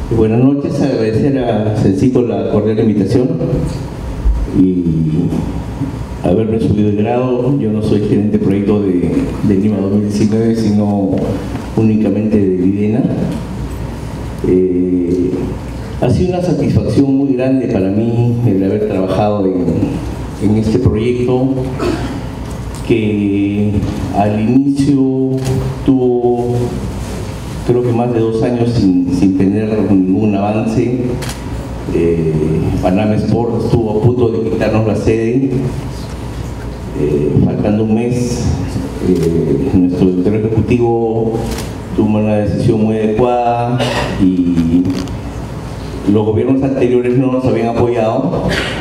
Buenas noches, agradecer a Sencico la cordial invitación y haberme subido de grado. Yo no soy gerente de proyecto de Lima 2019, sino únicamente de Videna. Ha sido una satisfacción muy grande para mí el haber trabajado en este proyecto, que al inicio tuvo, creo que más de 2 años sin tener ningún avance. Panama Sport estuvo a punto de quitarnos la sede, faltando un mes. Nuestro director ejecutivo tomó una decisión muy adecuada y los gobiernos anteriores no nos habían apoyado.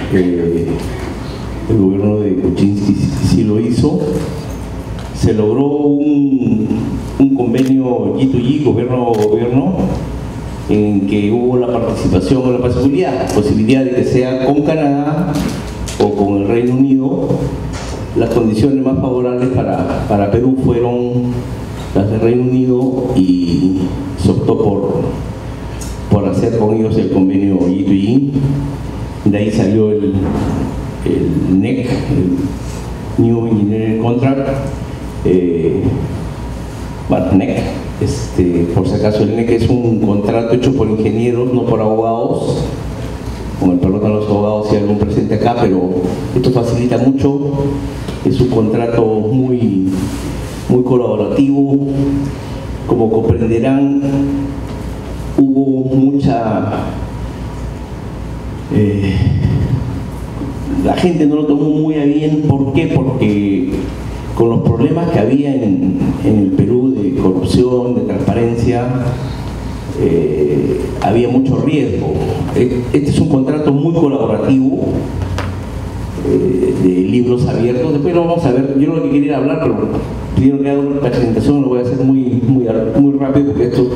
El gobierno de Kuczynski sí lo hizo. Se logró un convenio G2G, gobierno a gobierno, en que hubo la participación o la posibilidad de que sea con Canadá o con el Reino Unido. Las condiciones más favorables para Perú fueron las del Reino Unido y se optó por hacer con ellos el convenio G2G. De ahí salió el NEC, el New Engineering Contract. NEC, por si acaso, el NEC es un contrato hecho por ingenieros, no por abogados. Con el perdón a los abogados si hay algún presente acá, pero esto facilita mucho. Es un contrato muy colaborativo. Como comprenderán, hubo mucha... la gente no lo tomó muy a bien. ¿Por qué? Porque con los problemas que había en el Perú de corrupción, de transparencia, había mucho riesgo. Este es un contrato muy colaborativo, de libros abiertos. Después lo vamos a ver. Yo lo que quería hablar, pero primero que haga una presentación lo voy a hacer muy rápido, porque esto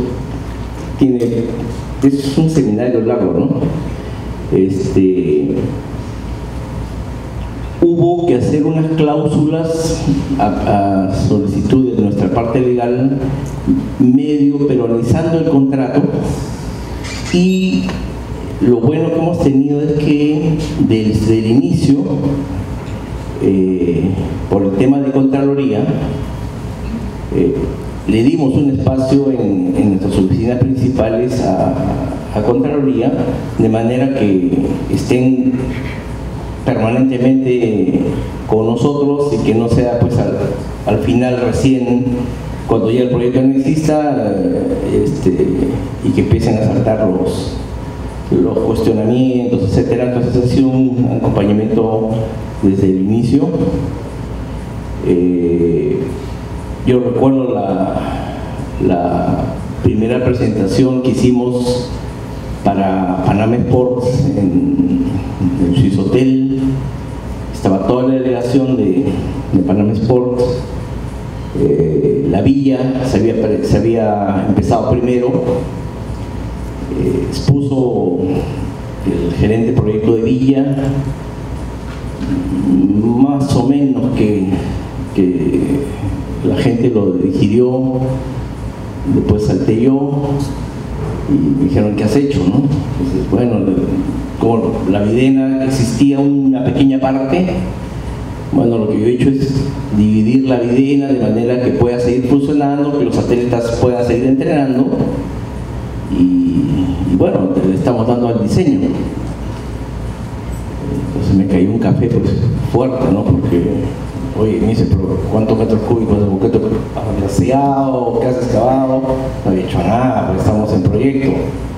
es un seminario largo, ¿no? Hubo que hacer unas cláusulas a solicitud de nuestra parte legal, medio peruanizando el contrato, y lo bueno que hemos tenido es que desde el inicio, por el tema de Contraloría, le dimos un espacio en nuestras oficinas principales a Contraloría, de manera que estén permanentemente con nosotros y que no sea pues al final recién, cuando ya el proyecto no exista, y que empiecen a saltar los cuestionamientos, etcétera. Entonces ha sido un acompañamiento desde el inicio. Yo recuerdo la primera presentación que hicimos para Panama Sport en el Swiss Hotel. Estaba toda la delegación de Panama Sport. La villa se había empezado primero. Expuso el gerente de proyecto de villa, más o menos que la gente lo digirió. Después salté yo y me dijeron: ¿qué has hecho, no? Entonces, bueno, como la Videna existía una pequeña parte, bueno, lo que yo he hecho es dividir la Videna de manera que pueda seguir funcionando, que los atletas puedan seguir entrenando, y bueno, le estamos dando al diseño. Entonces me cayó un café pues fuerte, ¿no? Porque, oye, me dice: ¿pero cuántos metros cúbicos de boquete has glaseado? ¿Qué has excavado? No había hecho nada, porque estamos en proyecto.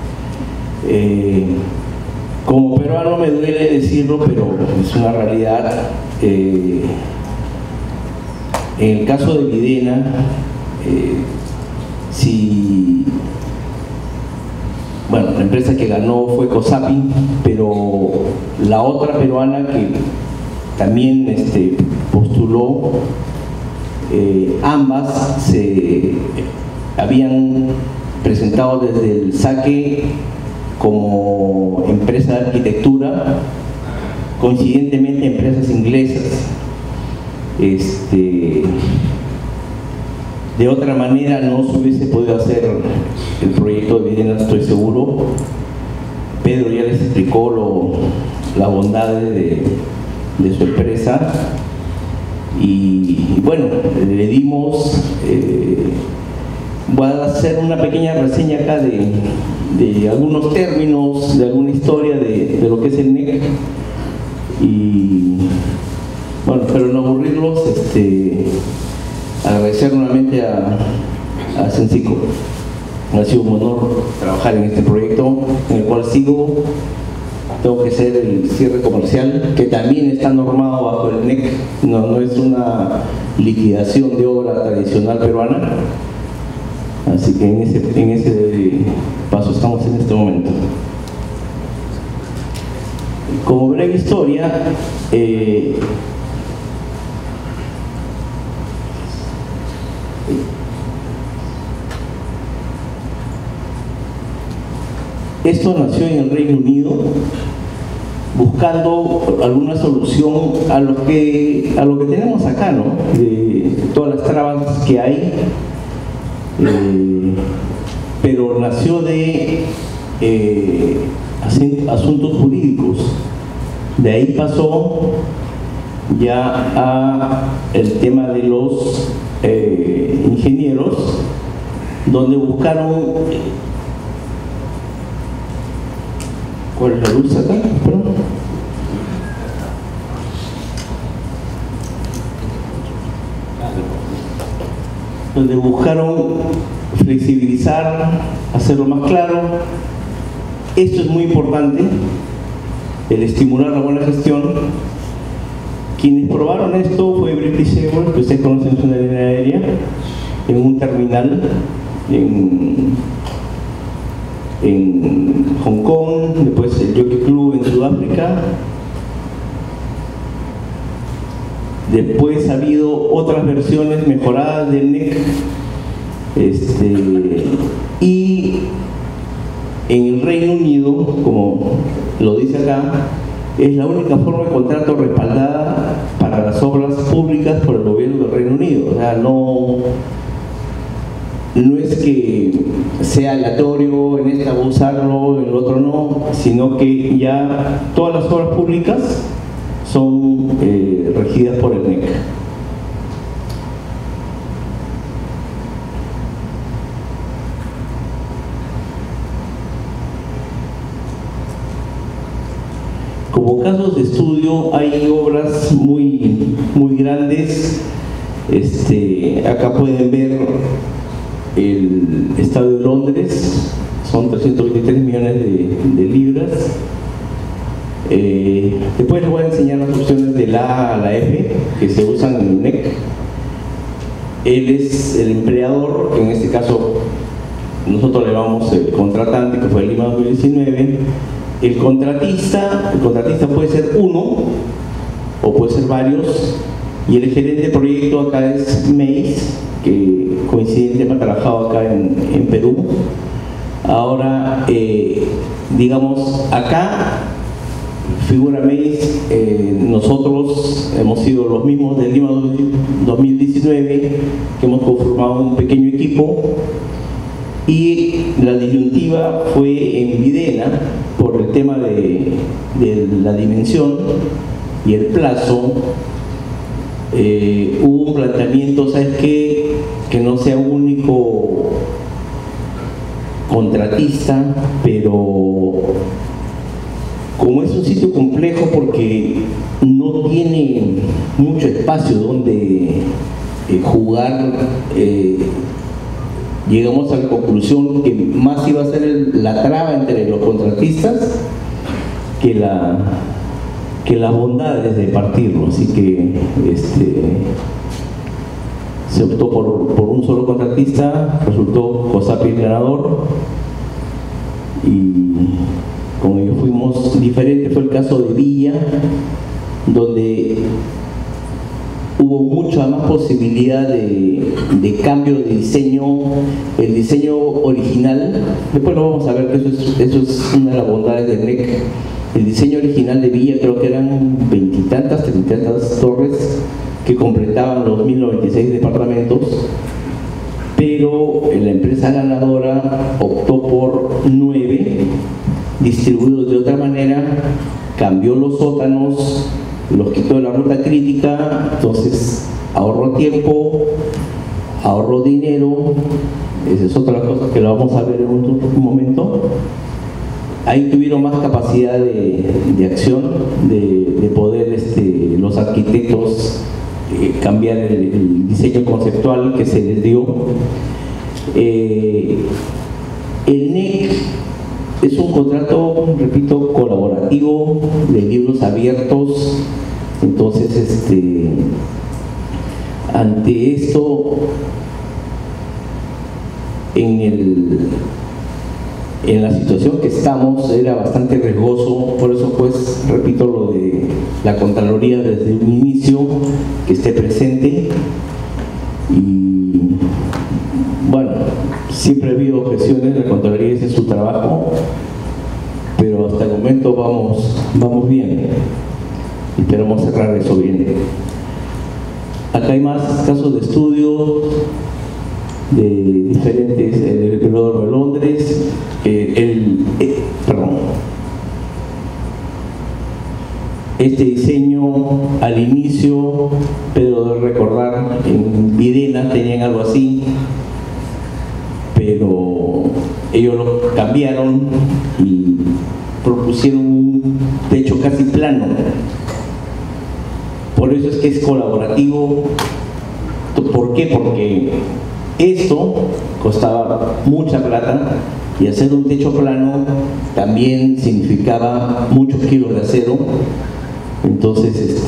Como peruano me duele decirlo, pero es una realidad. En el caso de Videna, bueno, la empresa que ganó fue COSAPI, pero la otra peruana que también postuló, ambas se habían presentado desde el saque como empresa de arquitectura, coincidentemente empresas inglesas. De De otra manera no se hubiese podido hacer el proyecto de vivienda, estoy seguro. Pedro ya les explicó las bondades de su empresa y bueno, le dimos, voy a hacer una pequeña reseña acá de algunos términos, de alguna historia de lo que es el NEC y bueno, pero no aburrirlos, agradecer nuevamente a Sencico. Ha sido un honor trabajar en este proyecto en el cual sigo. Tengo que hacer el cierre comercial, que también está normado bajo el NEC, no es una liquidación de obra tradicional peruana. Así que en ese paso estamos en este momento. Como breve historia, esto nació en el Reino Unido buscando alguna solución a lo que tenemos acá, ¿no? De todas las trabas que hay, pero nació de asuntos jurídicos. De ahí pasó ya a el tema de los ingenieros, donde buscaron. ¿Cuál es la luz acá? Perdón. Donde buscaron flexibilizar, hacerlo más claro. Esto es muy importante, el estimular la buena gestión. Quienes probaron esto fue British Airways, que ustedes conocen, es una línea aérea, en un terminal en Hong Kong, después el Jockey Club en Sudáfrica. Después ha habido otras versiones mejoradas del NEC, y en el Reino Unido, como lo dice acá, es la única forma de contrato respaldada para las obras públicas por el gobierno del Reino Unido. O sea, no es que sea aleatorio, en esta usarlo, en el otro no, sino que ya todas las obras públicas son regidas por el NEC. Como casos de estudio hay obras muy grandes. Acá pueden ver el Estadio de Londres, son 323 millones de libras. Después les voy a enseñar las opciones de la A a la F que se usan en el NEC. Él es el empleador, que en este caso nosotros le llamamos el contratante, que fue el Lima 2019. El contratista puede ser uno o puede ser varios, y el gerente de proyecto acá es MEIS, que coincidentemente ha trabajado acá en Perú. Ahora, digamos, acá figura MEIS, nosotros hemos sido los mismos del Lima 2019, que hemos conformado un pequeño equipo, y la disyuntiva fue en Videna por el tema de la dimensión y el plazo. Hubo un planteamiento, ¿sabes qué? Que no sea un único contratista, pero como es un sitio complejo porque no tiene mucho espacio donde jugar, llegamos a la conclusión que más iba a ser la traba entre los contratistas que las bondades de partirlo. Así que se optó por un solo contratista, resultó COSAPI el ganador, y con ello fuimos diferentes. Fue el caso de Villa, donde hubo mucha más posibilidad de cambio de diseño. El diseño original, después lo vamos a ver, que eso es una de las bondades del NEC. El diseño original de Villa, creo que eran 20 y tantas, 30 y tantas torres que completaban los 1096 departamentos. pero la empresa ganadora optó por 9, distribuidos de otra manera, cambió los sótanos, los quitó de la ruta crítica, entonces ahorró tiempo, ahorró dinero. Esa es otra cosa que lo vamos a ver en un momento. Ahí tuvieron más capacidad de acción, de poder los arquitectos cambiar el diseño conceptual que se les dio. El NEC es un contrato, repito, colaborativo, de libros abiertos. Entonces, ante esto, en la situación que estamos era bastante riesgoso, por eso pues repito lo de la Contraloría desde un inicio, que esté presente. Y bueno, siempre ha habido objeciones, la Contraloría ese es su trabajo, pero hasta el momento vamos bien, esperamos cerrar eso bien. Acá hay más casos de estudio de diferentes, el Velódromo de Londres, este diseño al inicio, pero de recordar, en Videna tenían algo así, pero ellos lo cambiaron y propusieron un techo casi plano. Por eso es que es colaborativo. ¿Por qué? Porque esto costaba mucha plata y hacer un techo plano también significaba muchos kilos de acero. Entonces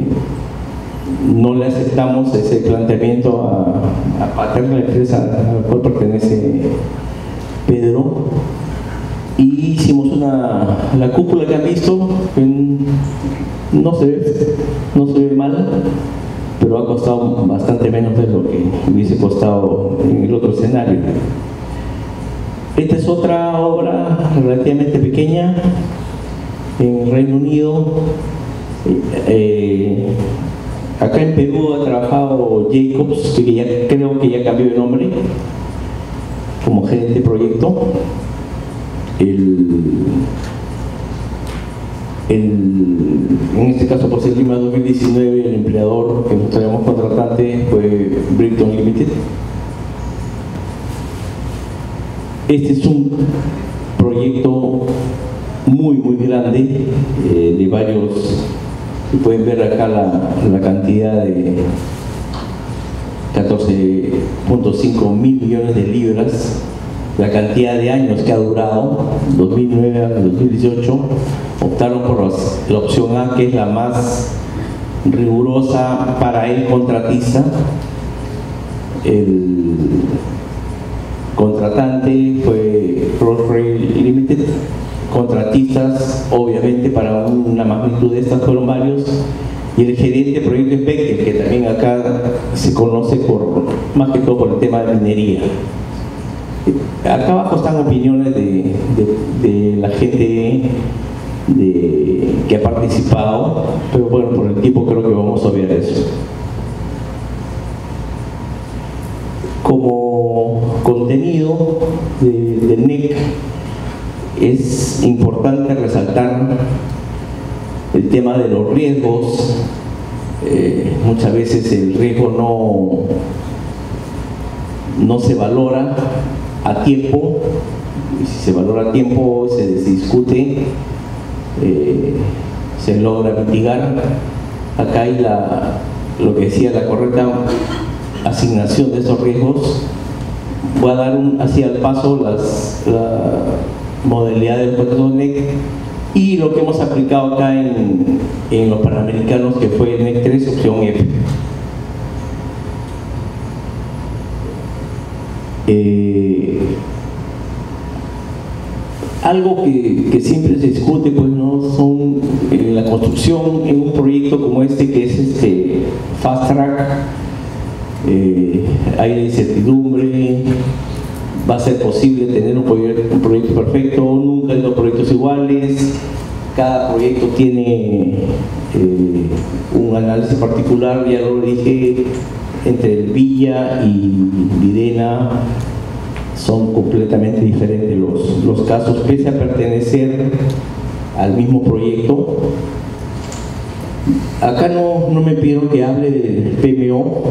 no le aceptamos ese planteamiento a Paterna, la empresa a la cual pertenece Pedro, y hicimos la cúpula que han visto, no se ve mal, pero ha costado bastante menos de lo que hubiese costado en el otro escenario. Esta es otra obra relativamente pequeña en Reino Unido. Acá en Perú ha trabajado Jacobs, que creo que ya cambió de nombre, como gerente de proyecto. En este caso, por ser Lima 2019, el empleador que nos traíamos contratante fue Brighton Limited. Este es un proyecto muy grande, de varios, pueden ver acá la cantidad de 14.5 mil millones de libras, la cantidad de años que ha durado, 2009 a 2018, optaron por la opción A, que es la más rigurosa para el contratista. El contratante fue Crossrail Limited. Contratistas, obviamente, para una magnitud de estas fueron varios, y el gerente de proyecto es Becker, que también acá se conoce más que todo por el tema de minería. Acá abajo están opiniones de la gente que ha participado, pero bueno, por el tiempo creo que vamos a obviar eso. Como contenido del NEC, es importante resaltar el tema de los riesgos. Muchas veces el riesgo no se valora a tiempo, y si se valora a tiempo se discute, se logra mitigar. Acá hay lo que decía, la correcta asignación de esos riesgos. Voy a dar así al paso la modalidad del contrato NEC y lo que hemos aplicado acá en los Panamericanos, que fue el NEC 3, opción F. Algo que siempre se discute, pues no son la construcción en un proyecto como este, que es fast track. Hay la incertidumbre, va a ser posible tener un proyecto perfecto, nunca hay dos proyectos iguales, cada proyecto tiene un análisis particular. Ya lo dije, entre el Villa y Videna son completamente diferentes los casos, pese a pertenecer al mismo proyecto. Acá no me pidieron que hable del PMO,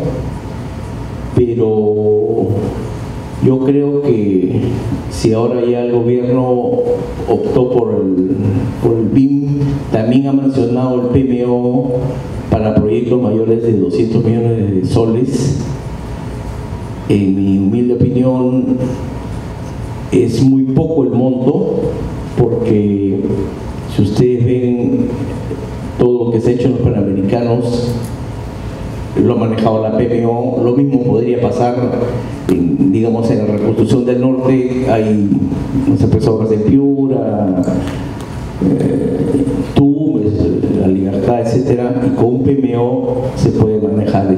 pero yo creo que si ahora ya el gobierno optó por el BIM, también ha mencionado el PMO para proyectos mayores de 200 millones de soles. En mi humilde opinión, es muy poco el monto, porque si ustedes ven todo lo que se ha hecho en los Panamericanos, lo ha manejado la PMO. Lo mismo podría pasar digamos en la reconstrucción del norte. Hay, no sé, pues, obras de Piura, Tumbes, La Libertad, etcétera, y con un PMO se puede manejar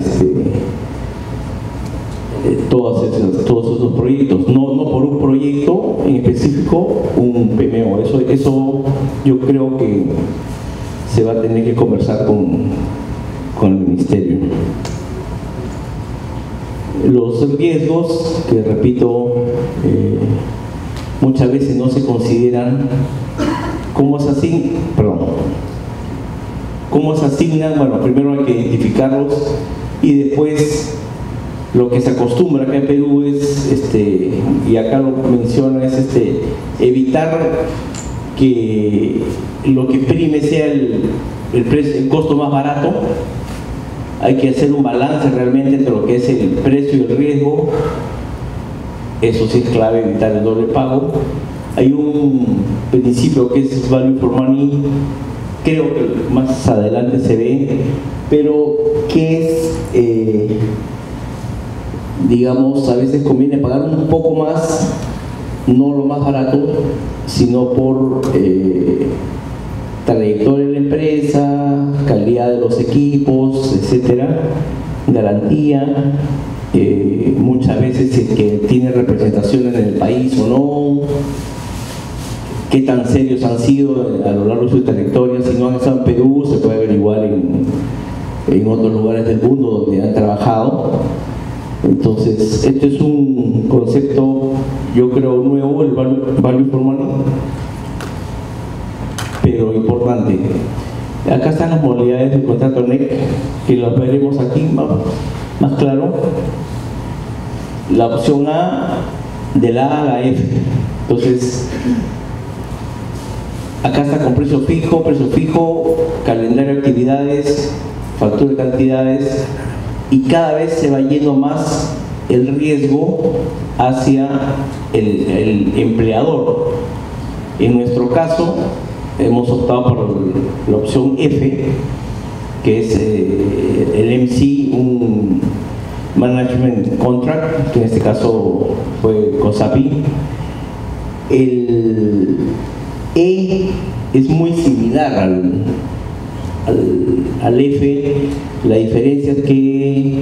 todos esos proyectos, no por un proyecto en específico, un PMO. Eso yo creo que se va a tener que conversar con el Ministerio. Los riesgos, que repito, muchas veces no se consideran. ¿Cómo se asignan? Bueno, primero hay que identificarlos, y después lo que se acostumbra acá en Perú es, y acá lo menciona, es evitar que lo que prime sea el costo más barato. Hay que hacer un balance realmente entre lo que es el precio y el riesgo. Eso sí es clave, evitar el doble pago. Hay un principio que es value for money, creo que más adelante se ve, pero que es, digamos, a veces conviene pagar un poco más, no lo más barato, sino por trayectoria de la empresa, calidad de los equipos, etcétera, garantía, muchas veces si es que tiene representación en el país o no, qué tan serios han sido a lo largo de su trayectoria. Si no han estado en Perú, se puede averiguar en otros lugares del mundo donde han trabajado. Entonces, este es un concepto, yo creo, nuevo, el value for money, pero importante. Acá están las modalidades del contrato NEC, que las veremos aquí más claro. La opción A, de la A a la F. Entonces, acá está con precio fijo, calendario de actividades, factura de cantidades, y cada vez se va yendo más el riesgo hacia el empleador. En nuestro caso, hemos optado por la opción F, que es el MC, un Management Contract, que en este caso fue COSAPI. El E es muy similar al F. La diferencia es que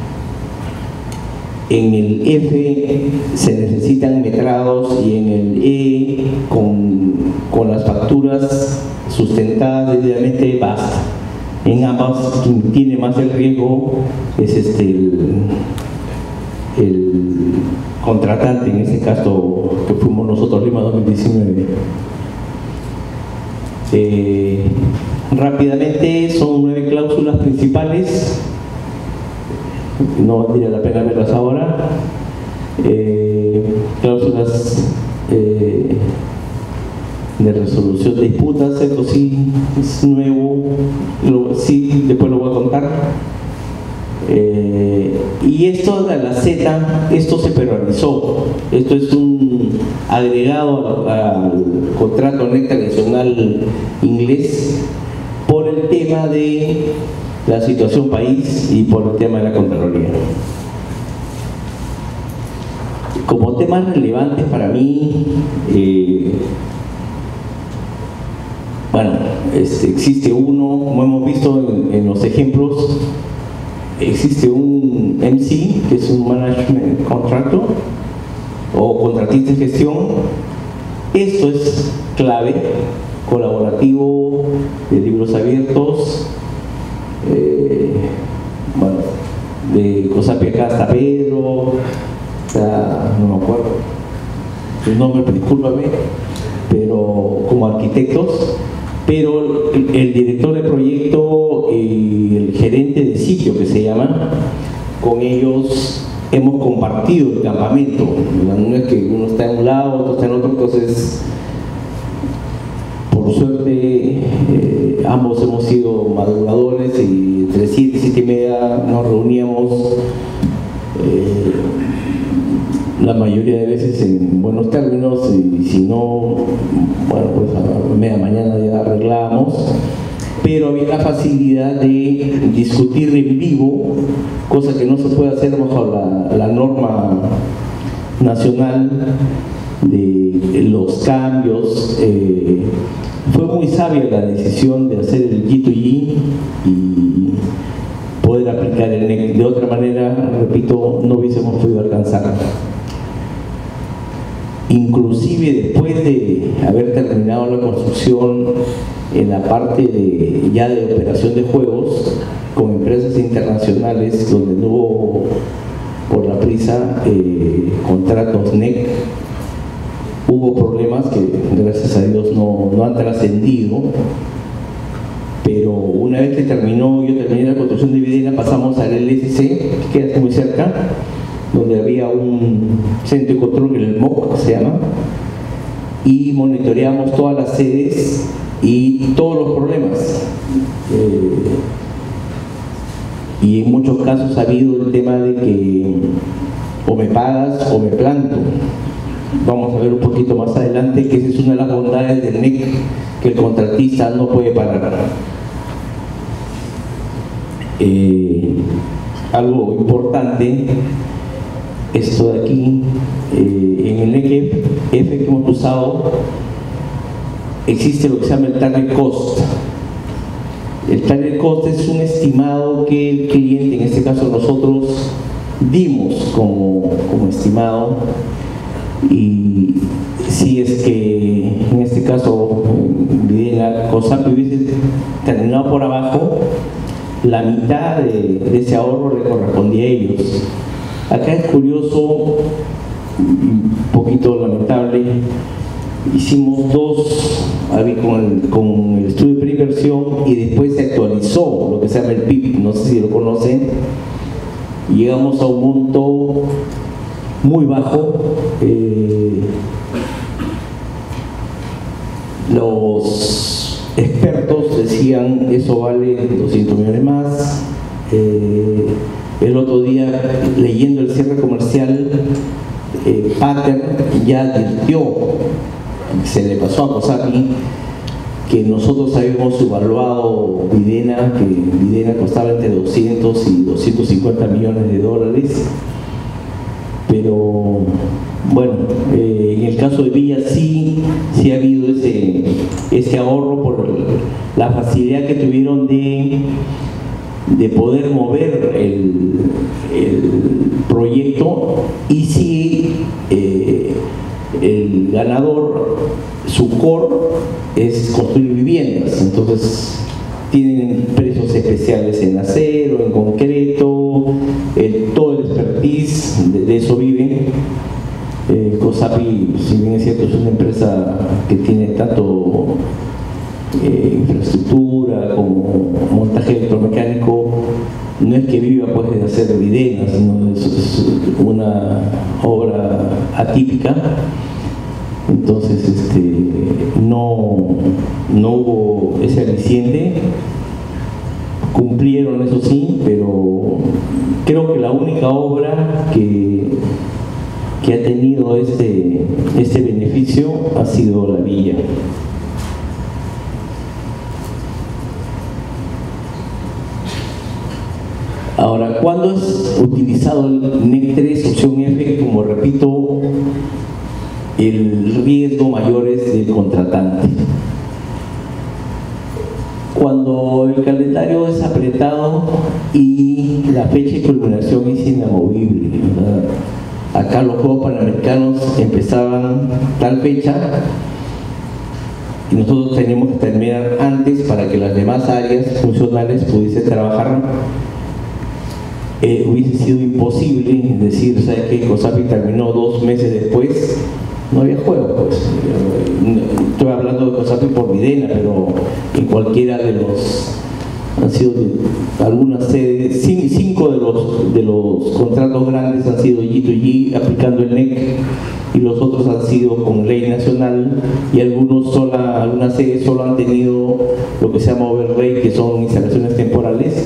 en el F se necesitan metrados, y en el E, con las facturas sustentadas debidamente, basta. En ambas, quien tiene más el riesgo es el contratante, en este caso que fuimos nosotros, Lima 2019. Rápidamente, son 9 cláusulas principales, no valdría la pena verlas ahora. Cláusulas de resolución de disputas, esto sí es nuevo, sí, después lo voy a contar. Y esto de la Z, esto se peruanizó. Esto es un agregado al contrato NEC tradicional inglés, por el tema de la situación país y por el tema de la Contraloría. Como temas relevantes para mí, bueno, existe uno, como hemos visto en los ejemplos, existe un MC, que es un Management Contractor o contratista de gestión. Esto es clave, colaborativo, de libros abiertos. Bueno, de COSAPI acá hasta Pedro, no me acuerdo el nombre, discúlpame, pero como arquitectos, pero el director de proyecto y el gerente de sitio, que se llama, con ellos hemos compartido el campamento. No es que uno está en un lado, otro está en otro, entonces por suerte ambos hemos sido madrugadores y entre 7 y 7 y media nos reuníamos la mayoría de veces en buenos términos, y si no, bueno, pues a media mañana ya arreglábamos, pero había la facilidad de discutir en vivo, cosa que no se puede hacer bajo la norma nacional de los cambios. Fue muy sabia la decisión de hacer el G2G y poder aplicar el NEC. De otra manera, repito, no hubiésemos podido alcanzar. Inclusive después de haber terminado la construcción en la parte ya de operación de juegos con empresas internacionales, donde no hubo por la prisa contratos NEC, hubo problemas que gracias a Dios no han trascendido, pero una vez que yo terminé la construcción de Videna, pasamos al LSC, que queda muy cerca, donde había un centro de control, el MOC se llama, y monitoreamos todas las sedes y todos los problemas. Y en muchos casos ha habido el tema de que o me pagas o me planto. Vamos a ver un poquito más adelante que esa es una de las bondades del NEC, que el contratista no puede parar. Algo importante, esto de aquí, en el NEC F que hemos usado, existe lo que se llama el target cost. El target cost es un estimado que el cliente, en este caso nosotros, dimos como estimado, y si es que en este caso la COSAPI hubiese terminado por abajo, la mitad de ese ahorro le correspondía a ellos. Acá es curioso, un poquito lamentable, hicimos con el estudio de preinversión, y después se actualizó lo que se llama el PIB, no sé si lo conocen. Llegamos a un monto muy bajo. Los expertos decían eso vale 200 millones más. El otro día, leyendo el cierre comercial, Pater ya advirtió, se le pasó a COSAPI, que nosotros habíamos evaluado Videna, que Videna costaba entre 200 y 250 millones de dólares, pero bueno, en el caso de Villa sí ha habido ese ahorro por la facilidad que tuvieron de poder mover el proyecto, y sí, el ganador, su core es construir viviendas, entonces tienen precios especiales en acero, en concreto, todo el expertise de eso viven. COSAPI, si bien es cierto, es una empresa que tiene tanto infraestructura como montaje electromecánico, no es que viva pues de hacer videnas, sino es una obra atípica. Entonces no hubo ese aliciente. Cumplieron, eso sí, pero creo que la única obra que ha tenido este beneficio ha sido la villa. Ahora, ¿cuándo es utilizado el NEC 3 opción F? Como repito, el riesgo mayor es del contratante. Cuando el calendario es apretado y la fecha de culminación es inamovible, ¿verdad? Acá los Juegos Panamericanos empezaban tal fecha y nosotros teníamos que terminar antes para que las demás áreas funcionales pudiesen trabajar hubiese sido imposible decir, ¿sabes qué? COSAPI terminó 2 meses después, no había juego, pues. Estoy hablando de COSAPI por Videna, pero en cualquiera de los, han sido algunas sedes, 5 de los contratos grandes han sido G2G aplicando el NEC, y los otros han sido con ley nacional, y algunas sedes solo han tenido lo que se llama overlay, que son instalaciones temporales,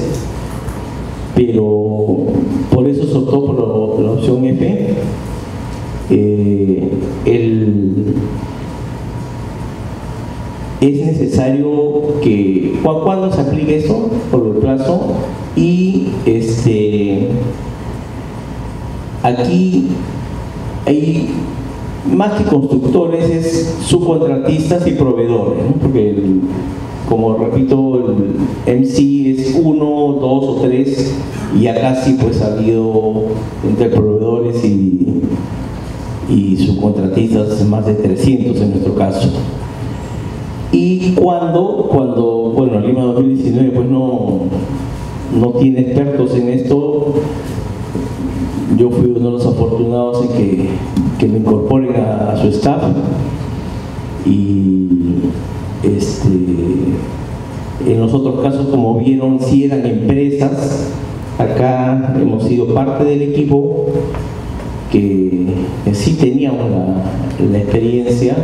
pero por eso se optó por la opción F. Es necesario que, ¿cuándo se aplique eso? Por el plazo. Y aquí hay más que constructores, es subcontratistas y proveedores, ¿no? Porque como repito, el MC es 1, 2 o 3, y ya casi pues ha habido entre proveedores y subcontratistas más de 300 en nuestro caso. Y cuando bueno, Lima 2019 pues no tiene expertos en esto, yo fui uno de los afortunados en que me incorporen a su staff, y en los otros casos, como vieron, sí eran empresas. Acá hemos sido parte del equipo que sí teníamos la experiencia,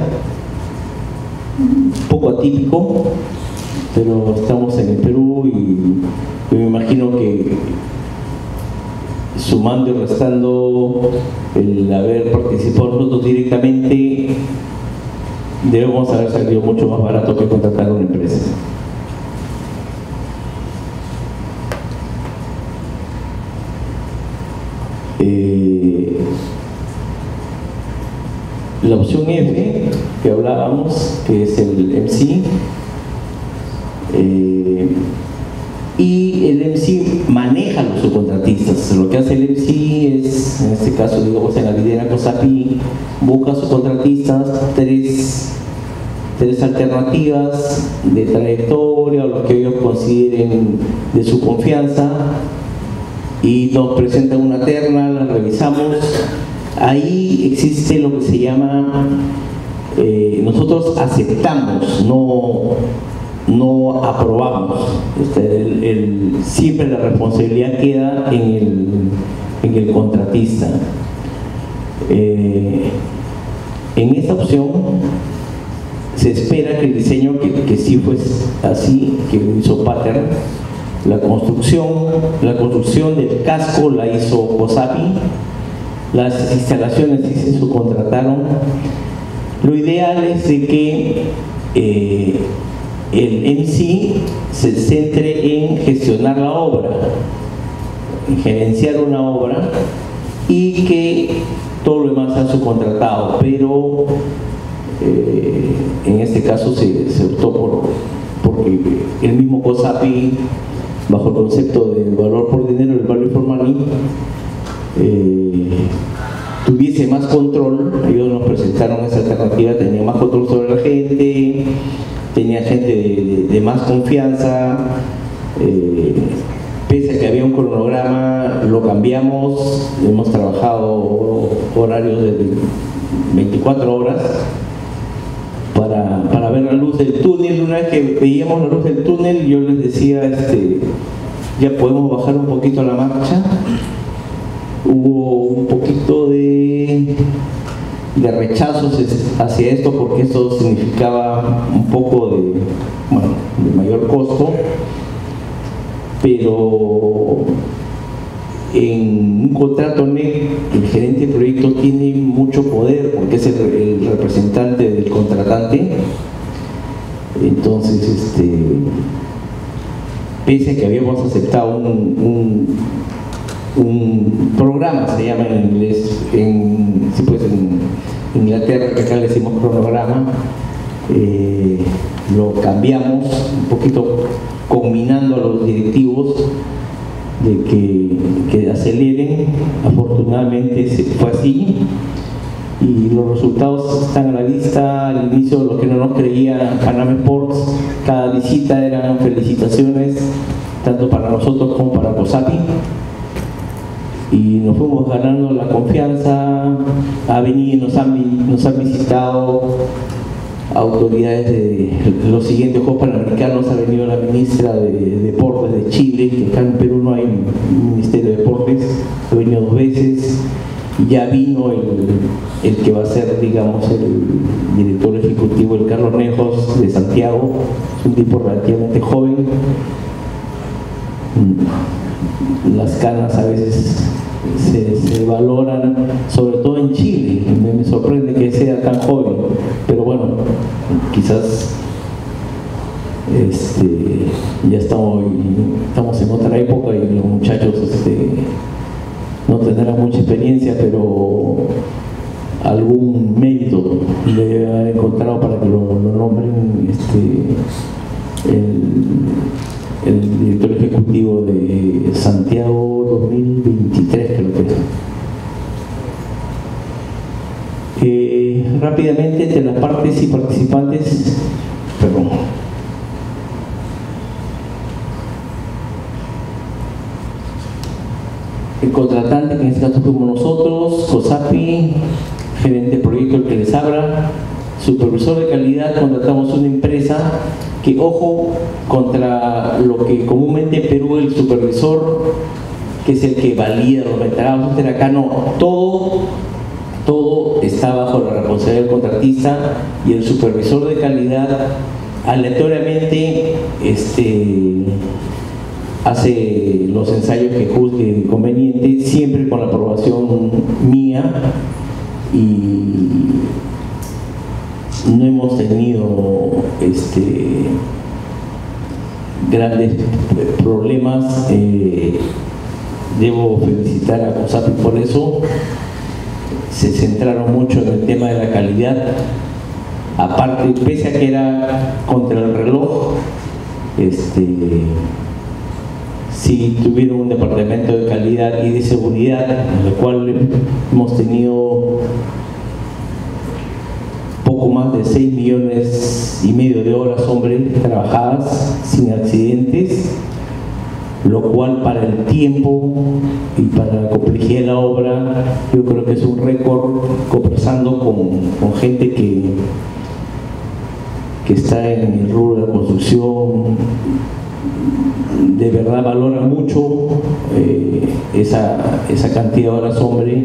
un poco atípico, pero estamos en el Perú, y me imagino que sumando y restando el haber participado nosotros directamente, debemos haber salido mucho más barato que contratar a una empresa. La opción F que hablábamos, que es el MC, y el MC maneja a los subcontratistas. Lo que hace el MC es, en este caso, digamos, en la Videna COSAPI, busca subcontratistas, tres alternativas de trayectoria o lo que ellos consideren de su confianza, y nos presentan una terna, la revisamos. Ahí existe lo que se llama, nosotros aceptamos, no aprobamos. Siempre la responsabilidad queda en el contratista. En esta opción se espera que el diseño, que sí fue así, que lo hizo Pattern, la construcción del casco la hizo COSAPI, las instalaciones sí se subcontrataron. Lo ideal es de que el MC se centre en gestionar la obra, en gerenciar una obra, y que todo lo demás sea subcontratado, pero en este caso se optó porque el mismo COSAPI, bajo el concepto de valor por dinero, el value for money, tuviese más control. Ellos nos presentaron esa alternativa, tenía más control sobre la gente, tenía gente de más confianza. Pese a que había un cronograma, lo cambiamos, hemos trabajado horarios de 24 horas para ver la luz del túnel. Una vez que veíamos la luz del túnel, yo les decía, ya podemos bajar un poquito la marcha. Hubo un poquito de rechazos hacia esto, porque esto significaba un poco de mayor costo, pero en un contrato NEC el gerente de proyecto tiene mucho poder, porque es el representante del contratante. Entonces, pese a que habíamos aceptado un programa, se llama en inglés, en Inglaterra, que acá le decimos cronograma, lo cambiamos un poquito, combinando a los directivos de que aceleren. Afortunadamente fue así, y los resultados están a la vista. Al inicio, los que no nos creían, Panama Sports, cada visita eran felicitaciones, tanto para nosotros como para COSAPI. y nos fuimos ganando la confianza. Ha venido, nos han visitado autoridades de los siguientes Juegos Panamericanos. Ha venido la ministra de Deportes de Chile, que acá en Perú no hay Ministerio de Deportes, ha venido 2 veces. Ya vino el que va a ser, digamos, el director ejecutivo, el Carlos Nejos de Santiago, es un tipo relativamente joven. Las canas a veces se valoran, sobre todo en Chile. Me sorprende que sea tan joven, pero bueno, quizás ya estamos en otra época y los muchachos no tendrán mucha experiencia, pero algún mérito le ha encontrado para que lo nombren el director ejecutivo de Santiago 2023, creo que es. Rápidamente, entre las partes y participantes, el contratante, que en este caso fuimos nosotros, COSAPI, gerente de proyecto, el que les habla, supervisor de calidad. Contratamos una empresa que, ojo, contra lo que comúnmente en Perú el supervisor, que es el que valida los metadatos, acá no, todo está bajo la responsabilidad del contratista, y el supervisor de calidad aleatoriamente hace los ensayos que juzgue conveniente, siempre con la aprobación mía, y no hemos tenido grandes problemas. Debo felicitar a COSAPI por eso. Se centraron mucho en el tema de la calidad, aparte, pese a que era contra el reloj, sí tuvieron un departamento de calidad y de seguridad, en el cual hemos tenido poco más de 6,5 millones de horas, trabajadas sin accidentes, lo cual para el tiempo y para la complejidad de la obra, yo creo que es un récord, conversando con gente que está en el rubro de la construcción. De verdad valora mucho esa cantidad de horas,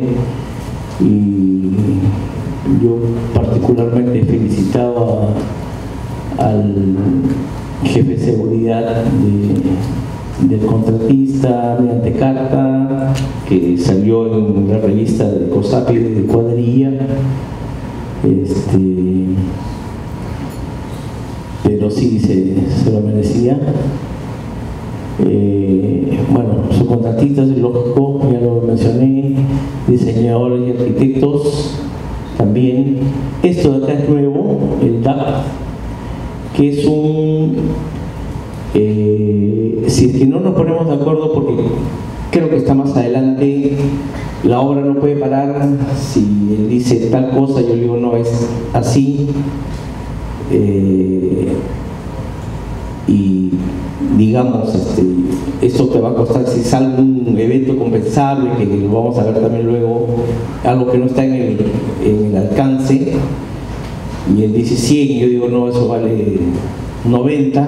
y yo particularmente he felicitado al jefe de seguridad del contratista mediante carta que salió en la revista de COSAPI de Cuadrilla, pero sí se lo merecía. Bueno, subcontratistas, es lógico, ya lo mencioné, diseñadores y arquitectos también. Esto de acá es nuevo, el DAP, que es si es que no nos ponemos de acuerdo, porque creo que está más adelante, la obra no puede parar. Si él dice tal cosa, yo le digo no, es así, y digamos, esto te va a costar, si es algún evento compensable, que lo vamos a ver también luego, algo que no está en el alcance, y él dice 100, y yo digo no, eso vale 90.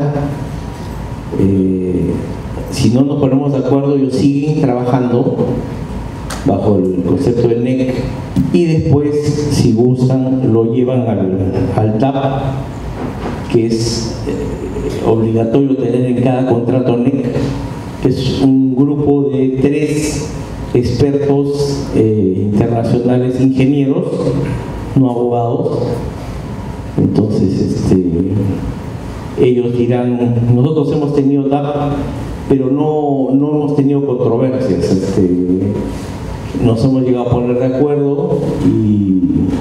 Si no nos ponemos de acuerdo, ellos siguen trabajando bajo el concepto del NEC, y después, si gustan, lo llevan al TAP, que es obligatorio tener en cada contrato NEC, que es un grupo de 3 expertos internacionales, ingenieros, no abogados. Entonces ellos dirán, nosotros hemos tenido TAP, pero no hemos tenido controversias, nos hemos llegado a poner de acuerdo, y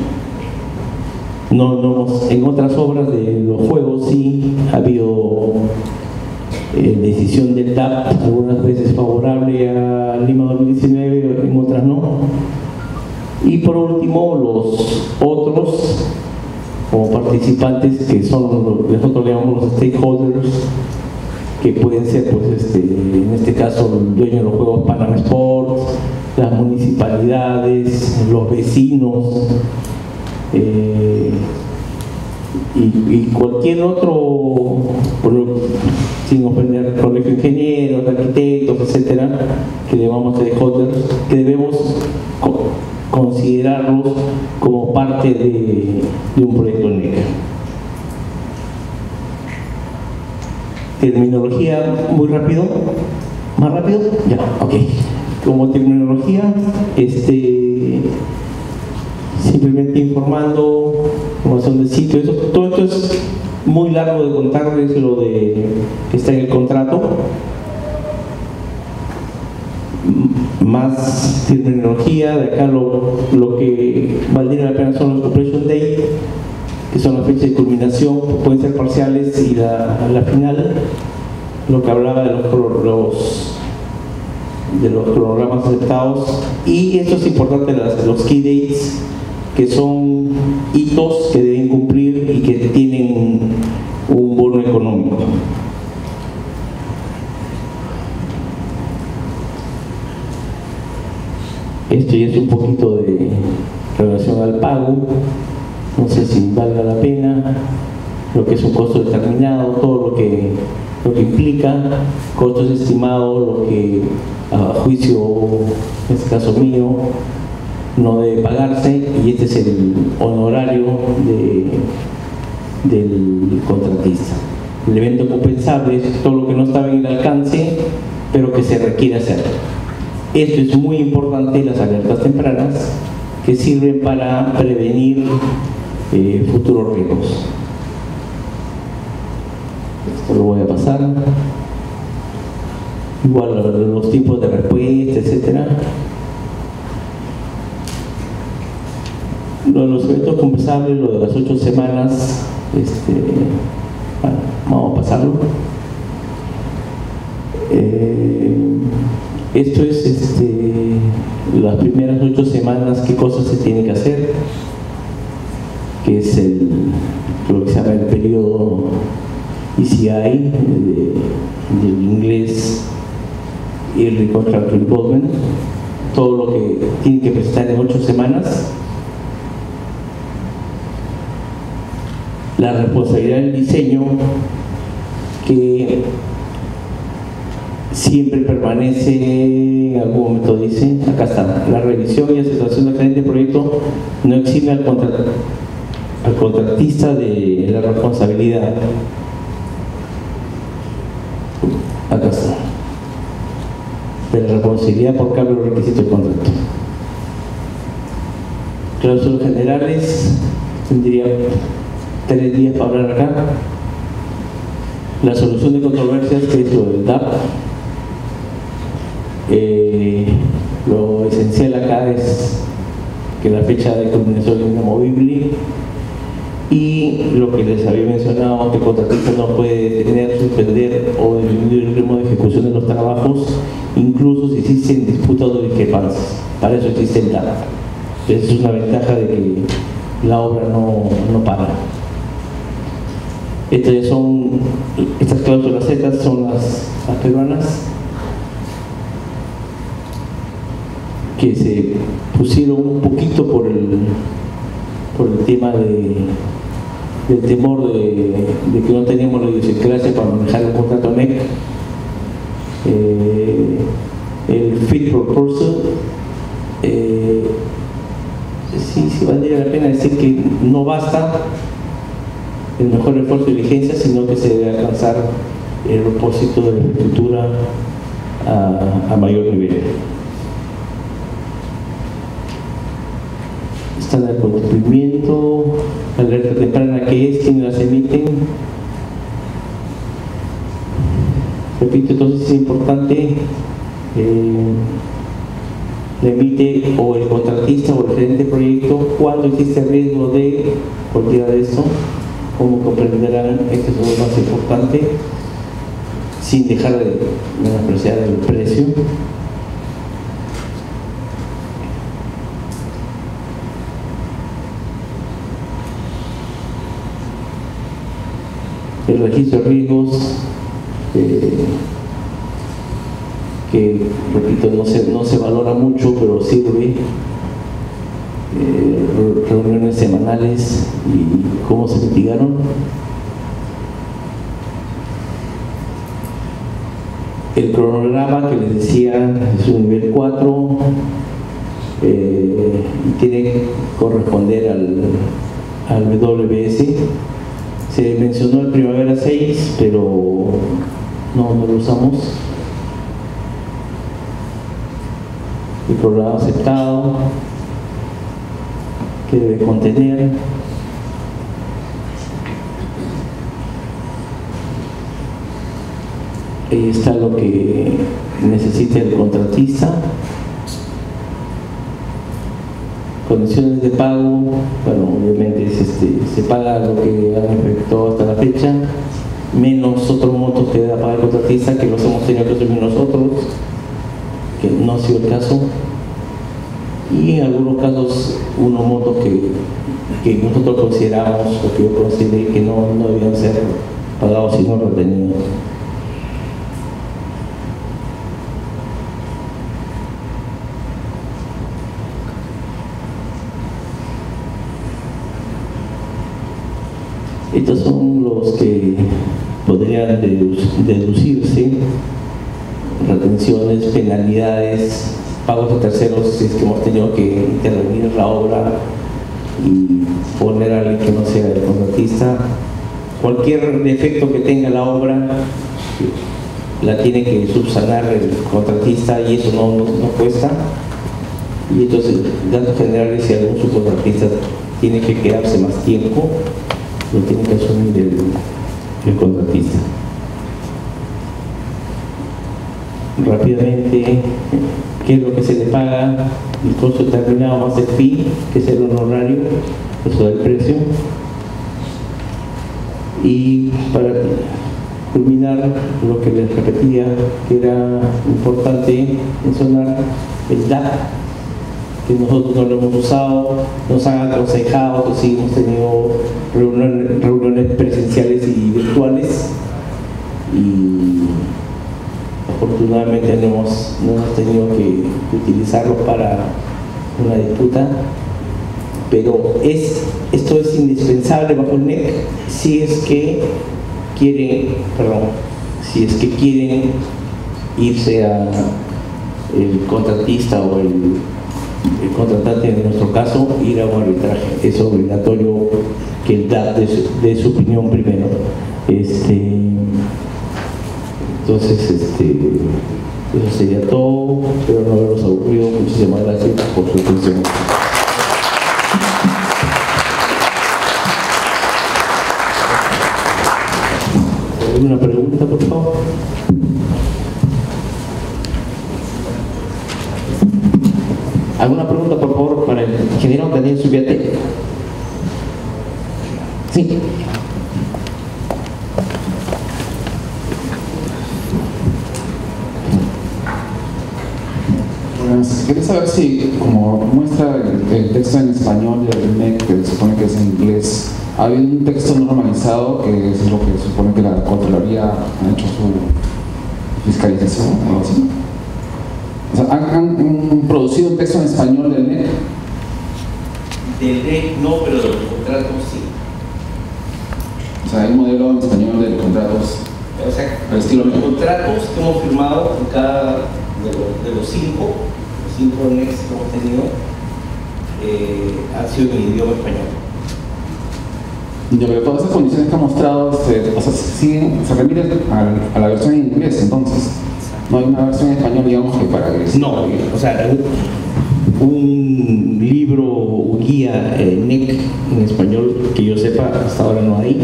en otras obras de los juegos sí ha habido decisión del TAP, algunas veces favorable a Lima 2019, en otras no. Y por último, los otros como participantes, que son, nosotros le llamamos los stakeholders, que pueden ser, pues, en este caso, el dueño de los juegos Panam Sports, las municipalidades, los vecinos, y cualquier otro, sin ofender, colegio de ingenieros, arquitectos, etcétera, que llamamos stakeholders, que debemos considerarlos como parte de un proyecto NECA. Terminología, muy rápido. ¿Más rápido? Ya, ok. Como terminología, simplemente informando, información del sitio, todo esto es muy largo de contar, es lo que está en el contrato. Más terminología, de acá lo que valdría la pena son los completion date, que son las fechas de culminación, pueden ser parciales, y la final, lo que hablaba de los cronogramas aceptados. Y esto es importante, los key dates, que son hitos que deben cumplir y que tienen un bono económico. Esto ya es un poquito de relación al pago, no sé si valga la pena, lo que es un costo determinado, todo lo que implica, costos estimados, lo que a juicio, en este caso mío, no debe pagarse, y este es el honorario del contratista. El evento compensable es todo lo que no estaba en el alcance, pero que se requiere hacer. Esto es muy importante, las alertas tempranas, que sirven para prevenir futuros riesgos. Esto lo voy a pasar. Igual los tipos de respuesta, etcétera. Lo de los eventos compensables, lo de las 8 semanas, bueno, vamos a pasarlo. Esto es las primeras 8 semanas, qué cosas se tienen que hacer, que es lo que se llama el periodo ECI, del inglés, y el Contract Involvement, todo lo que tienen que presentar en 8 semanas. La responsabilidad del diseño, que siempre permanece, en algún momento dice, acá está, la revisión y aceptación del gerente de proyecto no exime al contratista de la responsabilidad. Acá está, de la responsabilidad por cambio de requisitos del contrato. Cláusulas generales, tendría 3 días para hablar acá. La solución de controversias, que es lo del DAP. Lo esencial acá es que la fecha de culminación es inamovible, y lo que les había mencionado, que el contratista no puede detener, suspender o disminuir el ritmo de ejecución de los trabajos, incluso si existen disputas o discrepancias. Para eso existe el DAP. Esa es una ventaja de que la obra no para. Estas cláusulas Z son las peruanas, que se pusieron un poquito por el tema del temor de que no teníamos la idiosincrasia para manejar el contrato NEC. El fit proposal, sí valdría la pena decir que no basta el mejor esfuerzo de diligencia, sino que se debe alcanzar el propósito de la infraestructura a mayor nivel. Están el cumplimiento, la alerta temprana, que es, quienes las emiten. Repito, entonces es importante, la emite o el contratista o el gerente de proyecto cuando existe riesgo de cualquiera de esto. Como comprenderán, esto es lo más importante, sin dejar de menospreciar el precio. El registro de riesgos, que repito, no se valora mucho, pero sirve. Reuniones semanales y cómo se mitigaron. El cronograma que les decía es un nivel 4 y tiene que corresponder al WS. Se mencionó el Primavera 6, pero no lo usamos. El programa aceptado, que debe contener. Ahí está lo que necesita el contratista. Condiciones de pago, bueno, obviamente se paga lo que han efectuado hasta la fecha, menos otros montos que debe pagar el contratista, que los hemos tenido que asumir nosotros, que no ha sido el caso. Y en algunos casos unos montos que nosotros consideramos, o que yo consideré que no debían ser pagados sino retenidos. Estos son los que podrían deducirse: retenciones, penalidades, pagos a terceros si es que hemos tenido que intervenir en la obra y poner a alguien que no sea el contratista. Cualquier defecto que tenga la obra la tiene que subsanar el contratista y eso no cuesta. Y entonces, datos generales, si algún subcontratista tiene que quedarse más tiempo, lo tiene que asumir el contratista. Rápidamente, ¿qué es lo que se le paga? El costo determinado más el fee, que es el honorario, eso del precio. Y para culminar, lo que les repetía, que era importante mencionar, el DAP, que nosotros no lo hemos usado, nos han aconsejado, que sí hemos tenido reuniones presenciales y virtuales, y afortunadamente no hemos tenido que utilizarlo para una disputa, pero esto es indispensable bajo el NEC si es que quieren irse a el contratista o el contratante, en nuestro caso, ir a un arbitraje. Es obligatorio que el DAP dé su opinión primero. Entonces, eso sería todo. Espero no haberlos aburrido. Muchísimas gracias por su atención. ¿Alguna pregunta, por favor? ¿Alguna pregunta, por favor, para el ingeniero Daniel Zubiate? Sí. Quería saber si, como muestra el texto en español del NEC, que se supone que es en inglés, ¿ha habido un texto normalizado, que es lo que se supone que la Contraloría ha hecho su fiscalización o algo así? O sea, ¿han producido un texto en español del NEC? Del NEC no, pero de los contratos sí. O sea, hay un modelo en español de los contratos. O sea, al estilo los contratos que hemos firmado en cada de los cinco NECs que hemos tenido han sido en idioma español. Ya, pero todas esas condiciones que ha mostrado se remiten a la versión en inglés, entonces. No hay una versión en español, digamos, que para que... No, o sea, un libro, guía NEC en español que yo sepa, hasta ahora no hay,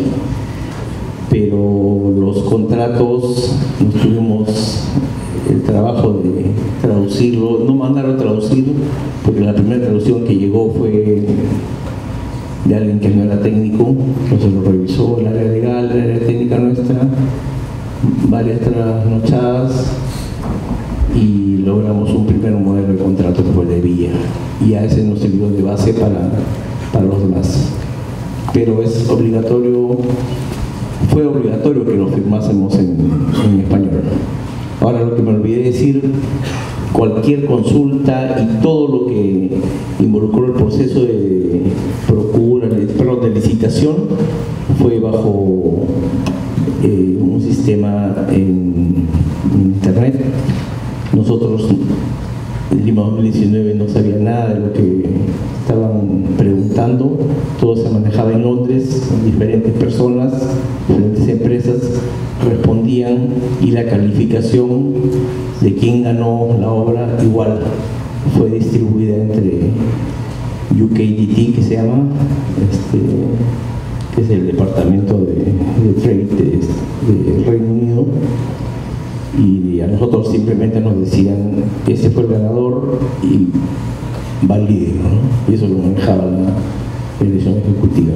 pero los contratos nos tuvimos el trabajo de traducirlo, no mandaron a traducir, porque la primera traducción que llegó fue de alguien que no era técnico, entonces lo revisó el área legal, el área técnica nuestra, varias trasnochadas, y logramos un primer modelo de contrato que fue de vía, y a ese nos sirvió de base para los demás. Pero es obligatorio fue obligatorio que lo firmásemos en español. Ahora, lo que me olvidé decir, cualquier consulta y todo lo que involucró el proceso de procura, de licitación, fue bajo un sistema en internet. Nosotros en Lima 2019 no sabía nada de lo que estaban preguntando, todo se manejaba en Londres, diferentes personas, diferentes empresas respondían y la calificación de quién ganó la obra igual fue distribuida entre UKDT, que se llama, que es el departamento de trade de Reino Unido, y a nosotros simplemente nos decían ese fue el ganador y valide, ¿no? Y eso lo manejaba la elección ejecutiva.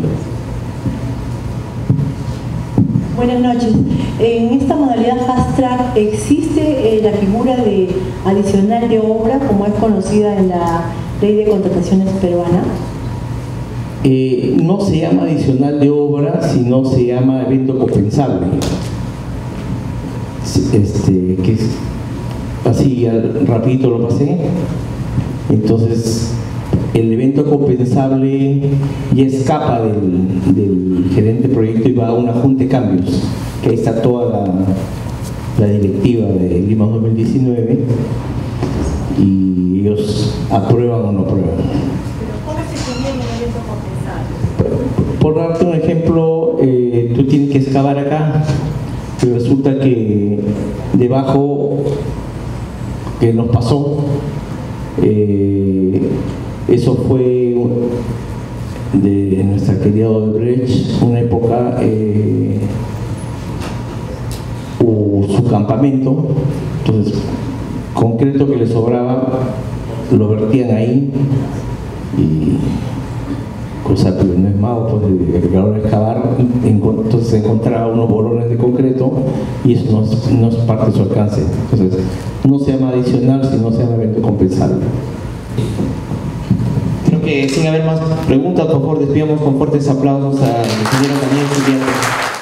Buenas noches. En esta modalidad Fast Track existe la figura de adicional de obra, como es conocida en la ley de contrataciones peruana. No se llama adicional de obra, sino se llama evento compensable. Que es así, rapidito lo pasé. Entonces, el evento compensable ya escapa del gerente de proyecto y va a una junta de cambios, que ahí está toda la directiva de Lima 2019 y ellos aprueban o no aprueban. ¿Cómo se conviene el evento compensable? Por darte un ejemplo, tú tienes que excavar acá y resulta que debajo, que nos pasó, eso fue de nuestra querida Odebrecht, una época, su campamento, entonces concreto que le sobraba lo vertían ahí y cosa que no es malo, pues a la hora de excavar, entonces se encontraba unos bolones de concreto y eso no es parte de su alcance. Entonces no se llama adicional, sino se llama evento compensable. Creo que sin haber más preguntas, por favor, despidamos con fuertes aplausos al ingeniero Daniel Zubiarte.